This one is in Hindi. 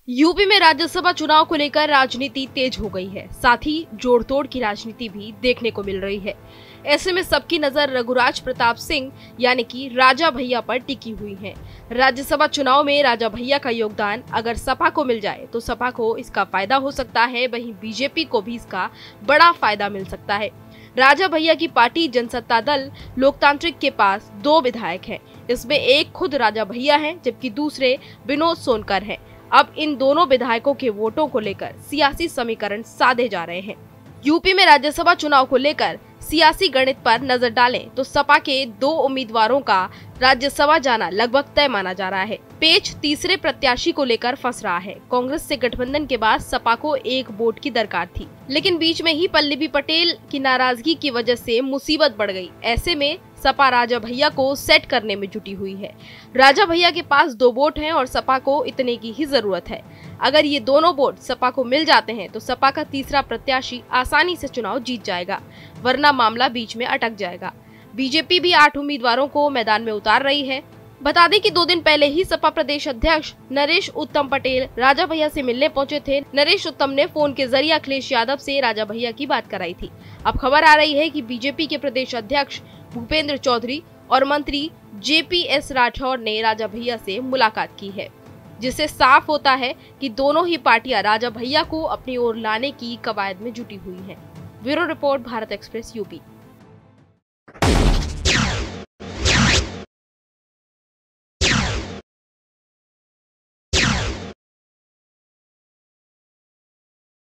यूपी में राज्यसभा चुनाव को लेकर राजनीति तेज हो गई है, साथ ही जोड़ तोड़ की राजनीति भी देखने को मिल रही है। ऐसे में सबकी नजर रघुराज प्रताप सिंह यानी कि राजा भैया पर टिकी हुई है। राज्यसभा चुनाव में राजा भैया का योगदान अगर सपा को मिल जाए तो सपा को इसका फायदा हो सकता है, वहीं बीजेपी को भी इसका बड़ा फायदा मिल सकता है। राजा भैया की पार्टी जनसत्ता दल लोकतांत्रिक के पास 2 विधायक हैं। इसमें एक खुद राजा भैया हैं, जबकि दूसरे विनोद सोनकर हैं। अब इन दोनों विधायकों के वोटों को लेकर सियासी समीकरण साधे जा रहे हैं। यूपी में राज्यसभा चुनाव को लेकर सियासी गणित पर नजर डालें तो सपा के 2 उम्मीदवारों का राज्यसभा जाना लगभग तय माना जा रहा है। पेच तीसरे प्रत्याशी को लेकर फंस रहा है। कांग्रेस से गठबंधन के बाद सपा को 1 वोट की दरकार थी, लेकिन बीच में ही पल्लवी पटेल की नाराजगी की वजह से मुसीबत बढ़ गई। ऐसे में सपा राजा भैया को सेट करने में जुटी हुई है। राजा भैया के पास 2 वोट हैं और सपा को इतने की ही जरूरत है। अगर ये दोनों वोट सपा को मिल जाते हैं तो सपा का तीसरा प्रत्याशी आसानी से चुनाव जीत जाएगा, वरना मामला बीच में अटक जाएगा। बीजेपी भी 8 उम्मीदवारों को मैदान में उतार रही है। बता दें कि 2 दिन पहले ही सपा प्रदेश अध्यक्ष नरेश उत्तम पटेल राजा भैया से मिलने पहुंचे थे। नरेश उत्तम ने फोन के जरिए अखिलेश यादव से राजा भैया की बात कराई थी। अब खबर आ रही है कि बीजेपी के प्रदेश अध्यक्ष भूपेंद्र चौधरी और मंत्री JPS राठौर ने राजा भैया से मुलाकात की है, जिससे साफ होता है कि दोनों ही पार्टियां राजा भैया को अपनी ओर लाने की कवायद में जुटी हुई हैं। Bureau report, Bharat express, UP.